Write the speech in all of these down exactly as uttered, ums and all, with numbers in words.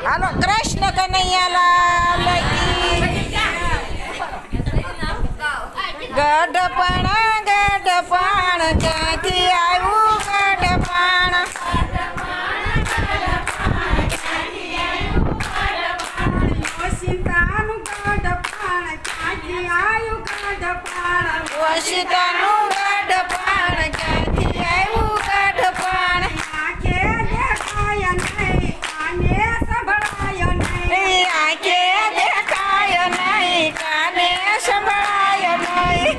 હાલો કૃષ્ણ કનૈયાલાલ ગઢપણ ગઢપણ ક્યાંથી આવ્યું ગઢપણ ઓશિતાનું ગઢપણ ક્યાંથી આવ્યું ગઢપણ ઓશિતાનું ગઢપણ ક્યાંથી આવ્યું ગઢપણ આંખે દેખાય નહીં કાને સંભળાય નહીં આંખે દેખાય નહીં કાને સંભળાય નહીં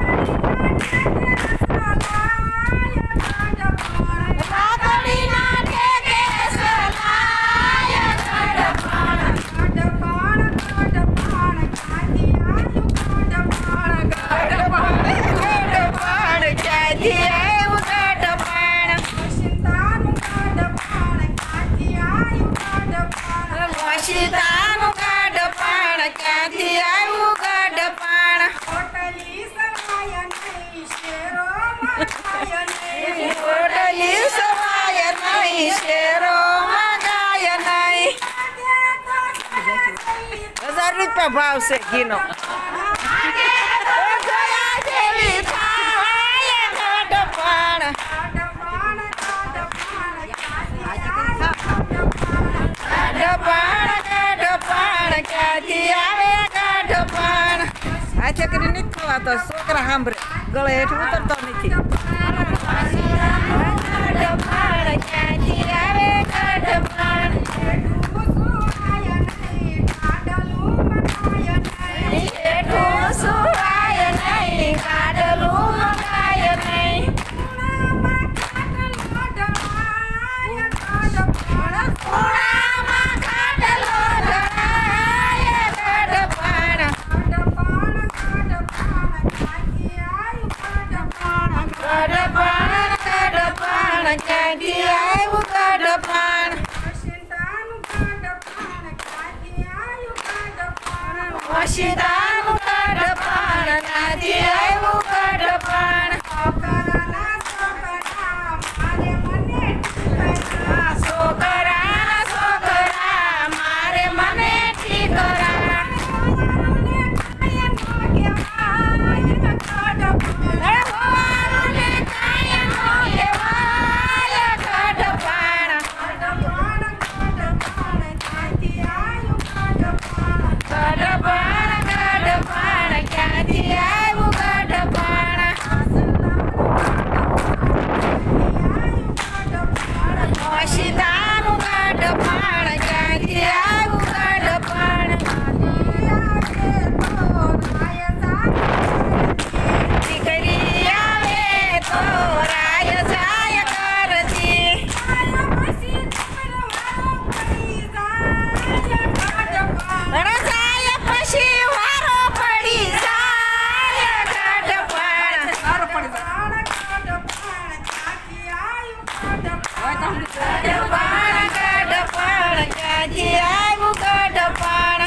લાકડીના ટેકે સલાય ગઢપણ ગઢપણ ગઢપણ ક્યાંથી આવ્યું ગઢપણ ગઢપણ ગઢપણ ક્યાંથી આવ્યું ગઢપણ ઓશિતાનું ગઢપણ ક્યાંથી આવ્યું ગઢપણ ઓશિતાનું ગઢપણ ક્યાંથી આવ્યું ગઢપણ હોટલી સવાય નહીં શેરોમાં ખાય નહીં રોટલી સવાય નહીં શેરો મગાય નહીં હજાર રૂપિયા ભાવ છે ઘીનો જોયા જેવી થાય ગઢપણ ગઢપણ ગઢપણ ગઢપણ ગઢપણ ક્યાંથી આવે ગઢપણ હાથે કરી નથી ખવાતો છોકરા સાંભળે ગળે હેઠું ઉતરતો નથી ગઢપણ ક્યાંથી આવે ગઢપણ હેઠું સુવાય નહીં કાઢલું મગાય નહીં ખૂણામાં ખાટલો ઢળાય ગઢપણ ગઢપણ ગઢપણ ક્યાંથી આવ્યું ગઢપણ ઓશિતાનું ગઢપણ ક્યાંથી આવ્યું ગઢપણ છોકરા છોકરા મારે મને ઠીકરા હોવારુને કાંઈ નો કહેવાય ગઢપણ ગઢપણ ગઢપણ ક્યાંથી આવ્યું ગઢપણ ઓશિતાનું ગઢપણ ક્યાંથી આવ્યું ગઢપણ દીકરી આવે તો રાય જાય કરતી રજાય પછી વારો પડી જાય ગઢપણ ગઢપણ ગઢપણ ક્યાંથી આવ્યું ગઢપણ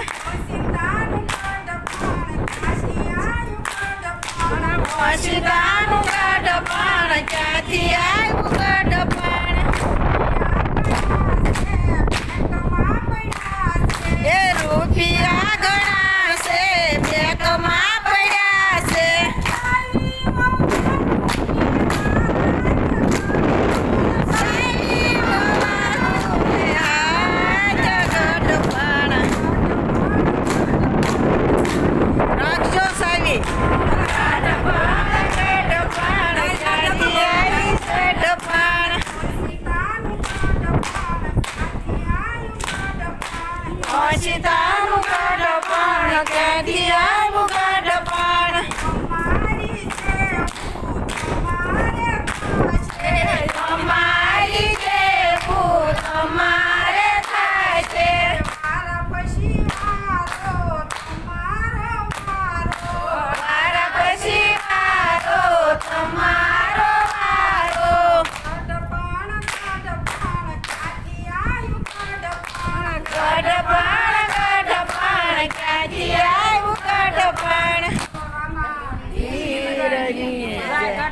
ઓશિતાનું ગઢપણ ક્યાંથી આવ્યું ગઢપણ એ રૂપિયા ગણાશે બેંકમાં પડ્યા છે રાખજો સાવી ઓશિતાનું ગઢપણ ક્યાંથી આવ્યું